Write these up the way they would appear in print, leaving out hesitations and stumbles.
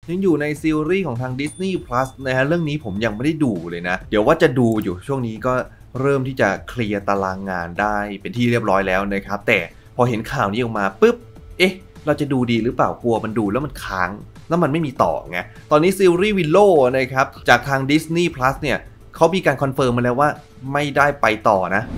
ยังอยู่ในซีรีส์ของทาง Disney Plus นะฮะเรื่องนี้ผมยังไม่ได้ดูเลยนะเดี๋ยวว่าจะดูอยู่ช่วงนี้ก็เริ่มที่จะเคลียร์ตารางงานได้เป็นที่เรียบร้อยแล้วนะครับแต่พอเห็นข่าวนี้ออกมาปุ๊บเราจะดูดีหรือเปล่ากลัวมันดูแล้วมันค้างแล้วมันไม่มีต่อไงตอนนี้ซีรีส์วิลโล่นะครับจากทาง Disney Plus เนี่ยเขามีการคอนเฟิร์มมาแล้วว่าไม่ได้ไปต่อนะ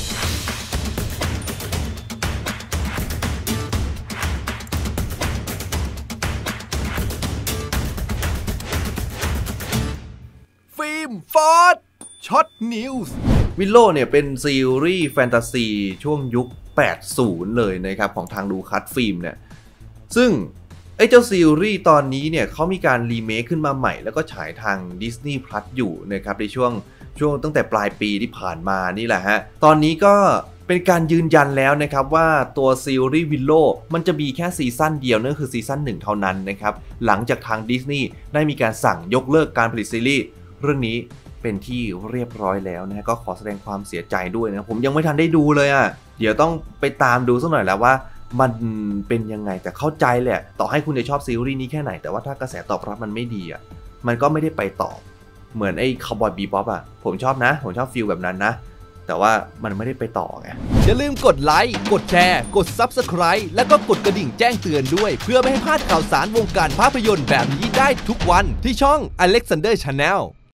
ฟิล์มฟอร์ดช็อตนิวส์วิลโล่เนี่ยเป็นซีรีส์แฟนตาซีช่วงยุค 80 เลยนะครับของทางดูคัสฟิล์มเนี่ยซึ่งไอ้เจ้าซีรีส์ตอนนี้เนี่ยเขามีการรีเมคขึ้นมาใหม่แล้วก็ฉายทาง Disney Plus อยู่นะครับในช่วงตั้งแต่ปลายปีที่ผ่านมานี่แหละฮะตอนนี้ก็เป็นการยืนยันแล้วนะครับว่าตัวซีรีส์วิลโล่มันจะมีแค่ซีซั่นเดียวนั่นคือซีซั่น1เท่านั้นนะครับหลังจากทางดิสนีย์ได้มีการสั่งยกเลิกการผลิตซีรีส์เรื่องนี้เป็นที่เรียบร้อยแล้วนะก็ขอแสดงความเสียใจด้วยนะผมยังไม่ทันได้ดูเลยอ่ะเดี๋ยวต้องไปตามดูสักหน่อยแล้วว่ามันเป็นยังไงแต่เข้าใจแหละต่อให้คุณจะชอบซีรีส์นี้แค่ไหนแต่ว่าถ้ากระแสตอบรับมันไม่ดีอ่ะมันก็ไม่ได้ไปต่อเหมือนไอ้คาวบอยบีบ๊อบอ่ะผมชอบนะผมชอบฟีลแบบนั้นนะแต่ว่ามันไม่ได้ไปต่อไงอย่าลืมกดไลค์กดแชร์กด Subscribe แล้วก็กดกระดิ่งแจ้งเตือนด้วยเพื่อไม่ให้พลาดข่าวสารวงการภาพยนตร์แบบนี้ได้ทุกวันที่ช่อง Alexander Channel